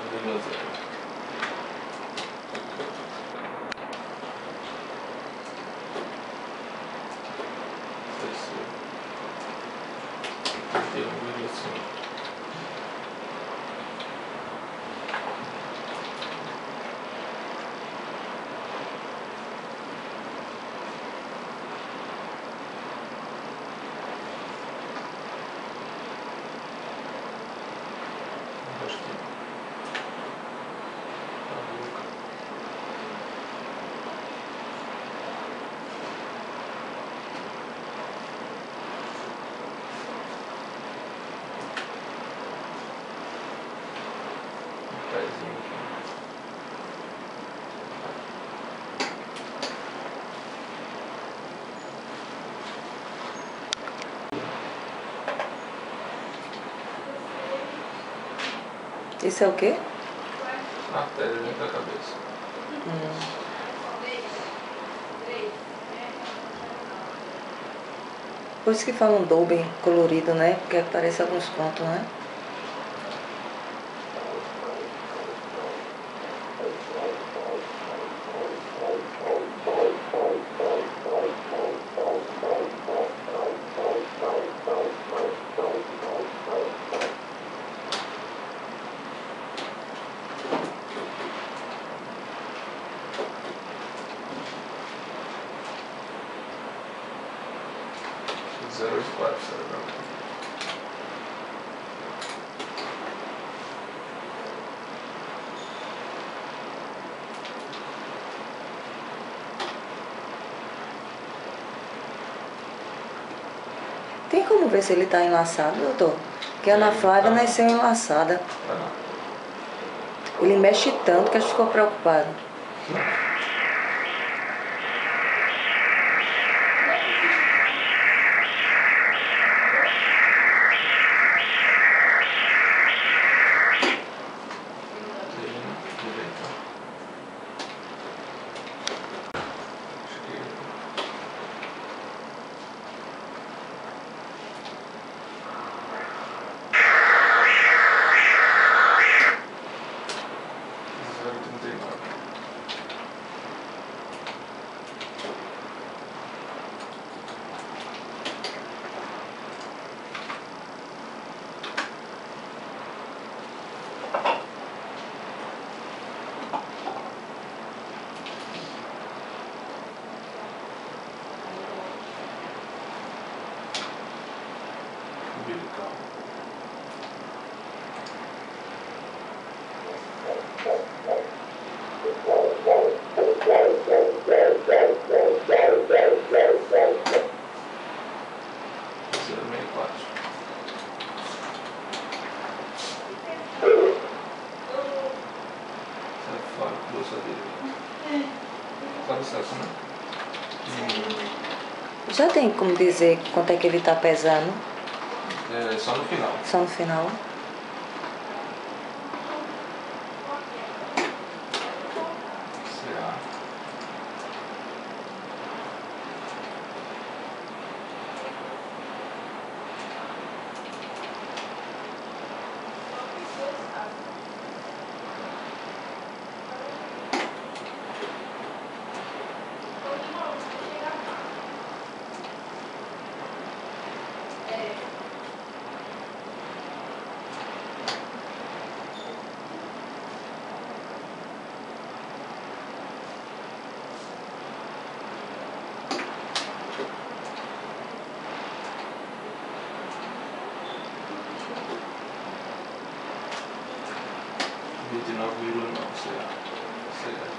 Isso é o quê? Artéria dentro da cabeça. Por isso que falam Dolby colorido, né? Porque aparece alguns pontos, né? cerebral. Tem como ver se ele está enlaçado, doutor? Porque a Ana Flávia nasceu enlaçada. Ele mexe tanto que a gente ficou preocupado. Já tem como dizer quanto é que ele está pesando? É só no final. Só no final? Será? Será?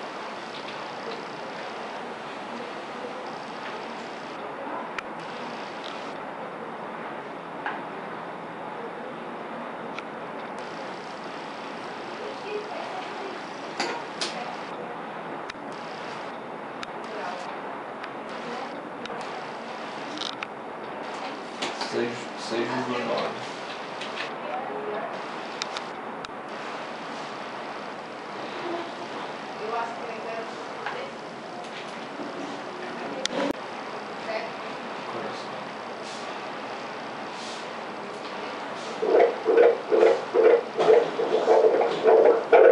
Seis vírgula nove. Coração.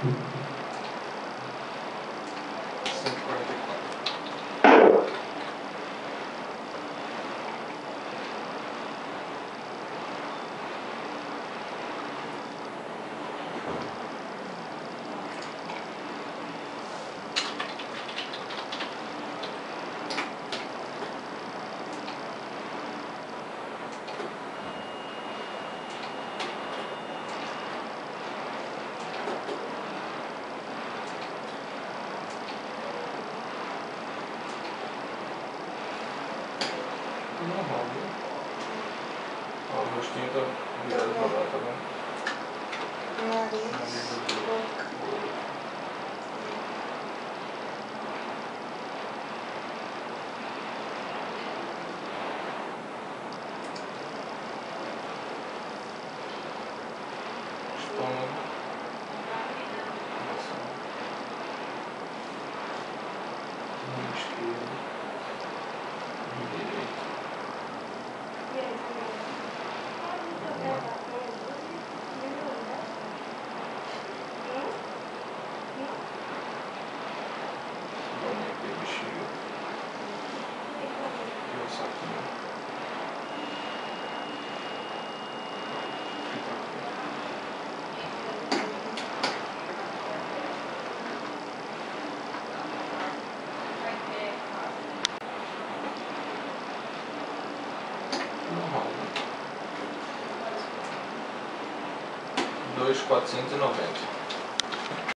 144. Normal, viu? Ó, o rostinho tá virado pra lá, tá vendo? Nariz, boca. Estômago. Nossa. Mão esquerda. Mão direita. Vamos aqui, bexiga. Aqui o saquinho. Fica aqui. Normal, né? 2.490.